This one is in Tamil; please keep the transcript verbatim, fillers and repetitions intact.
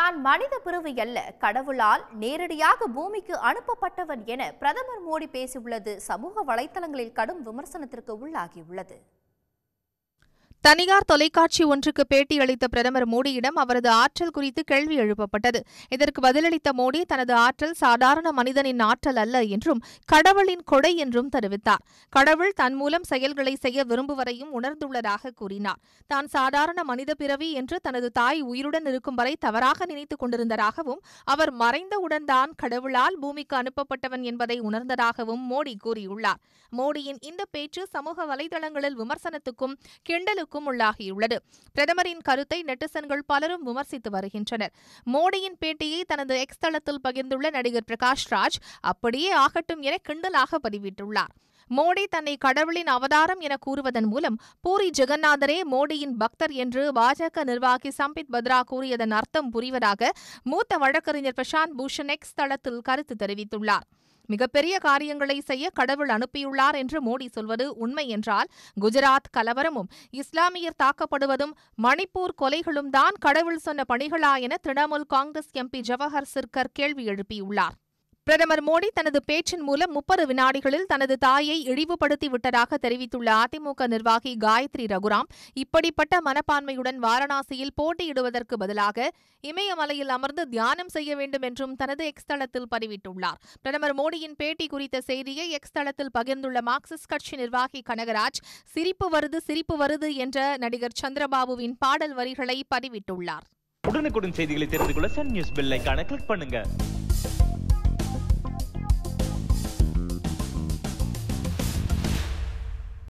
தான் மனித பிறவி அல்ல, கடவுளால் நேரடியாக பூமிக்கு அனுப்பப்பட்டவன் என பிரதமர் மோடி பேசியுள்ளது சமூக வலைதளங்களில் கடும் விமர்சனத்திற்கு உள்ளாகியுள்ளது. தனியார் தொலைக்காட்சி ஒன்றுக்கு பேட்டியளித்த பிரதமர் மோடியிடம் அவரது ஆற்றல் குறித்து கேள்வி எழுப்பப்பட்டது. இதற்கு பதிலளித்த மோடி தனது ஆற்றல் சாதாரண மனிதனின் ஆற்றல் அல்ல என்றும் கடவுளின் கொடை என்றும் தெரிவித்தார். கடவுள் தன் மூலம் செயல்களை செய்ய விரும்புவதையும் உணர்ந்துள்ளதாக கூறினார். தான் சாதாரண மனித பிறவி என்று தனது தாய் உயிருடன் இருக்கும் வரை தவறாக நினைத்துக் கொண்டிருந்ததாகவும் அவர் மறைந்தவுடன் தான் கடவுளால் பூமிக்கு அனுப்பப்பட்டவன் என்பதை உணர்ந்ததாகவும் மோடி கூறியுள்ளார். மோடியின் இந்த பேச்சு சமூக வலைதளங்களில் விமர்சனத்துக்கும் கிண்டலுக்கும் உள்ளாகியுள்ளது. பிரதமரின் கருத்தை நெட்டிசன்கள் பலரும் விமர்சித்து வருகின்றனர். மோடியின் பேட்டியை தனது எக்ஸ் தளத்தில் பகிர்ந்துள்ள நடிகர் பிரகாஷ் ராஜ் அப்படியே ஆகட்டும் என கிண்டலாக பதிவிட்டுள்ளார். மோடி தன்னை கடவுளின் அவதாரம் என கூறுவதன் மூலம் பூரி ஜெகநாதரே மோடியின் பக்தர் என்று பாஜக நிர்வாகி சம்பித் பத்ரா கூறியதன் அர்த்தம் புரிவதாக மூத்த வழக்கறிஞர் பிரசாந்த் பூஷன் எக்ஸ் தளத்தில் கருத்து தெரிவித்துள்ளார். மிகப்பெரிய காரியங்களை செய்ய கடவுள் அனுப்பியுள்ளார் என்று மோடி சொல்வது உண்மை என்றால், குஜராத் கலவரமும் இஸ்லாமியர் தாக்கப்படுவதும் மணிப்பூர் கொலைகளும் தான் கடவுள் சொன்ன பணிகளா என திரிணாமுல் காங்கிரஸ் எம்பி ஜவஹர் சிர்கர் கேள்வி எழுப்பியுள்ளார். பிரதமர் மோடி தனது பேச்சின் மூலம் முப்பது வினாடிகளில் தனது தாயை இழிவுபடுத்தி விட்டதாக தெரிவித்துள்ள அதிமுக நிர்வாகி காயத்ரி ரகுராம், இப்படிப்பட்ட மனப்பான்மையுடன் வாரணாசியில் போட்டியிடுவதற்கு பதிலாக இமயமலையில் அமர்ந்து தியானம் செய்ய வேண்டும் என்றும் தனது எக்ஸ் தளத்தில் பதிவிட்டுள்ளார். பிரதமர் மோடியின் பேட்டி குறித்த செய்தியை எக்ஸ் தளத்தில் பகிர்ந்துள்ள மார்க்சிஸ்ட் கட்சி நிர்வாகி கனகராஜ், சிரிப்பு வருது சிரிப்பு வருது என்ற நடிகர் சந்திரபாபுவின் பாடல் வரிகளை பதிவிட்டுள்ளார். உடனுக்குடன் செய்திகளை தெரிந்து கொள்ள சன் நியூஸ் பெல் ஐகானை கிளிக் பண்ணுங்க.